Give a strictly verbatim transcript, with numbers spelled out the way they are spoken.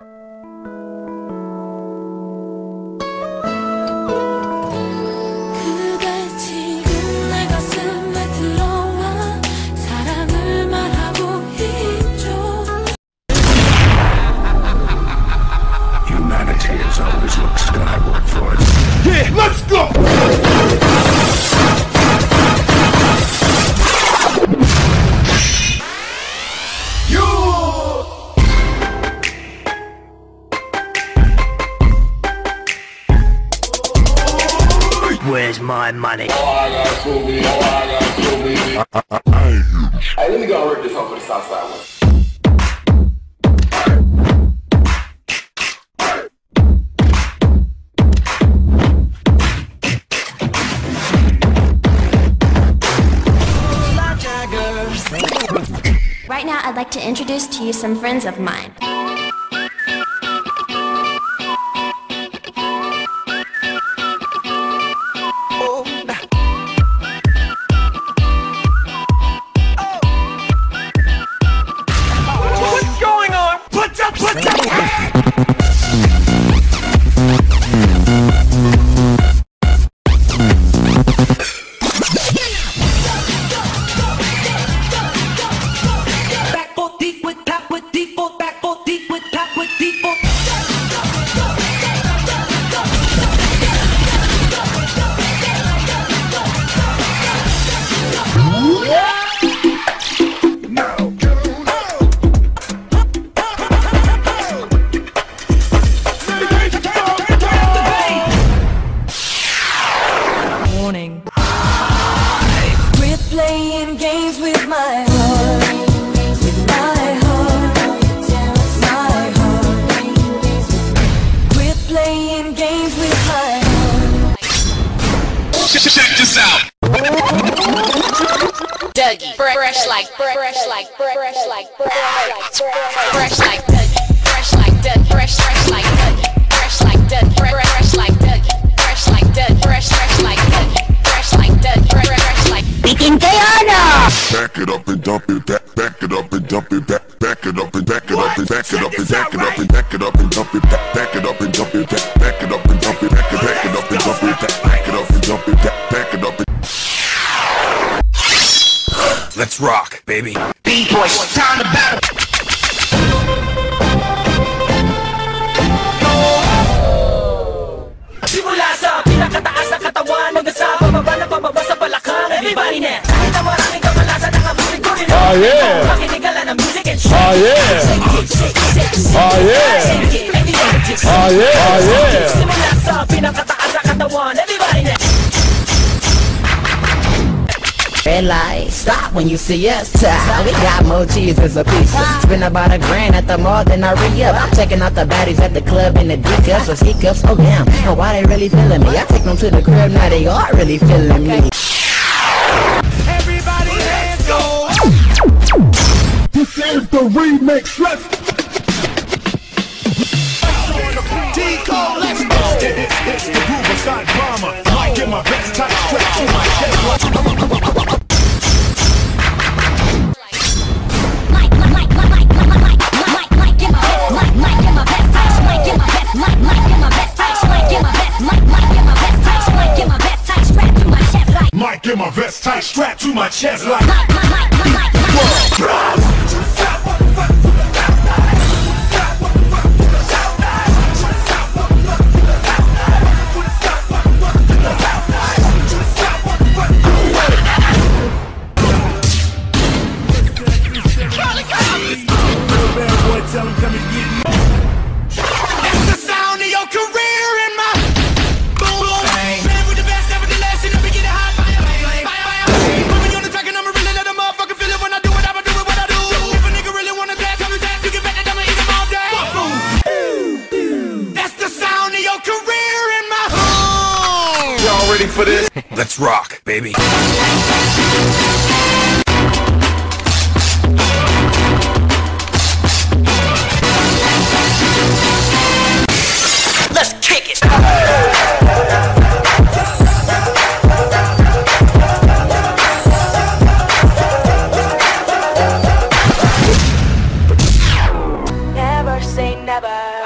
그대 지금 내 가슴에 들어와 사랑을 말하고 있죠. Humanity has always looked skyward for it. Yeah, let's go! Where's my money? Oh, I got to me. Oh, I got to me. Hey, let me go and rip this one for the Southside one. Right now, I'd like to introduce to you some friends of mine. What's going on? Put up, put up! Back foot deep with tap with deep foot, back foot deep with tap with deep foot. Warning. Quit playing games with my heart, with my heart, my heart. Quit playing games with my heart. Check this out! Dougie, fresh like, fresh like, fresh like, fresh like, fresh like Dougie, fresh like Dougie, fresh, fresh like Dougie, fresh like Dougie, fresh like Dougie, fresh like Dougie, fresh, fresh like Dougie, fresh like Dougie, fresh like. Speaking Guyana! Back it up and dump it, back, back it up and dump it, back, back it up and back it up and back it up and back it up and back it up and dump it, back, back it up and dump it, back, back it up and dump it, back it, back it up and dump it, back, back it up and dump it, back, back it up and. Let's rock, baby. B-boys, time to battle! Simula sa pinakataas na katawan hanggang sa pababa na pababa sa balakang. Everybody na, kahit na maraming kamalasan ang abutin ko rin. Oh yeah! Makinigala ng music and shake. Oh yeah! Shake it, shake it, shake it. Oh yeah! Shake it, everybody just shake it. Oh yeah! Oh yeah! Simula sa pinakataas na katawan. Everybody na. Red light, stop when you see us. We got more cheese as a pizza. Spend about a grand at the mall, then I re-up. I'm checking out the baddies at the club in the D-cups or C-cups. Oh damn, oh, why they really feeling me? I take them to the crib, now they are really feeling me. Everybody hands go! This is the remix. Let's T-Cole, let's go! It's the Riverside Bomber. Might get my best tight strapped to my chest. Might get my vest tight strapped to my chest like tell him come and get me. That's the sound of your career in my boom boom. Man with the best, never the last, and never get it hot. Fire, fire, fire, fire. Put me on the track and I'ma really let a motherfucker feel it when I do it. I'ma do it what I do. If a nigga really wanna dance, come and dance. You can bet that I'ma eat him all day. That's the sound of your career in my home. Y'all ready for this? Let's rock, baby. Let's kick it! Never say never. never.